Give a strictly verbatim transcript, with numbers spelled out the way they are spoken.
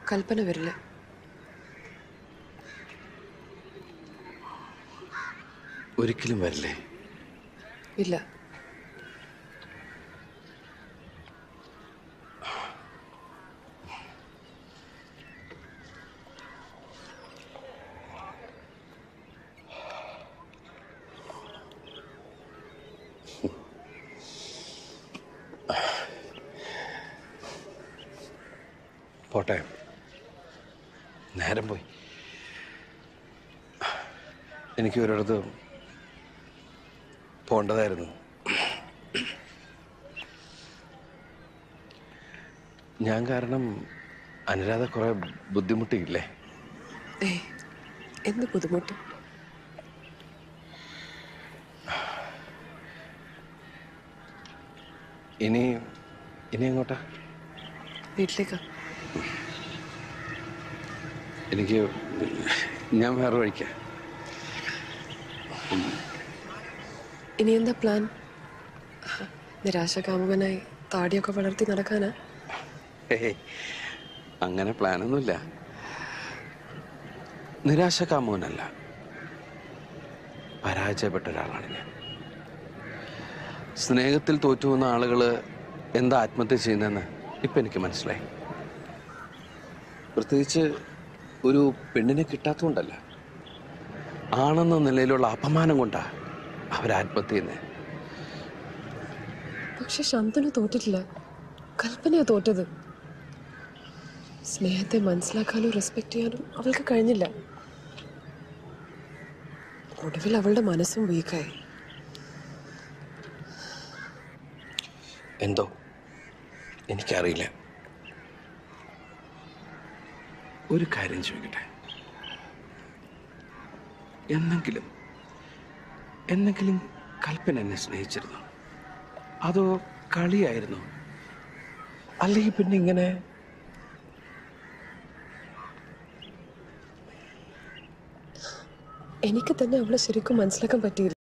കൽപ്പന വരില്ല. ഒരിക്കലും വരില്ലേ? ഇല്ല. പോട്ടെ, നേരം പോയി. എനിക്ക് ഒരിടത്ത് പോണ്ടതായിരുന്നു. ഞാൻ കാരണം അനുരാധ കുറെ ബുദ്ധിമുട്ടിയില്ലേ? ഏയ്, എന്ത് ബുദ്ധിമുട്ട്? ഇനി ഇനി എങ്ങോട്ടാ? വീട്ടിലേക്കാ. എനിക്ക് ഞാൻ വേറെ വഴിക്കാം. ഇനി എന്താ പ്ലാൻ? നിരാശകാമുകനായി താടിയൊക്കെ വളർത്തി നടക്കാനാ? ഏയ്, അങ്ങനെ പ്ലാനൊന്നുമില്ല. നിരാശകാമുകനല്ല, പരാജയപ്പെട്ട ഒരാളാണ് ഞാൻ. സ്നേഹത്തിൽ തോറ്റുപോകുന്ന ആളുകൾ എന്താ ആത്മഹത്യ ചെയ്യുന്നതെന്ന് ഇപ്പം എനിക്ക് മനസ്സിലായി. പ്രത്യേകിച്ച് ഒരു പെണ്ണിനെ കിട്ടാത്തതുകൊണ്ടല്ല, ആണെന്ന നിലയിലുള്ള അപമാനം കൊണ്ടാ അവർ ആത്മഹത്യ ചെയ്യുന്നത്. പക്ഷെ ശാന്തനു തോറ്റിട്ടില്ല, കൽപ്പനയാ തോറ്റത്. സ്നേഹത്തെ മനസ്സിലാക്കാനും റെസ്പെക്ട് ചെയ്യാനും അവൾക്ക് കഴിഞ്ഞില്ല. ഒടുവിൽ അവളുടെ മനസ്സും വീക്കായി. എന്തോ എനിക്കറിയില്ല. ഒരു കാര്യം ചോദിക്കട്ടെ, എന്നെങ്കിലും എന്നെങ്കിലും കൽപ്പന എന്നെ സ്നേഹിച്ചിരുന്നു? അതോ കളിയായിരുന്നു? അല്ലെങ്കിൽ പിന്നെ ഇങ്ങനെ എനിക്ക് തന്നെ അവളെ ശരിക്കും മനസ്സിലാക്കാൻ പറ്റിയില്ല.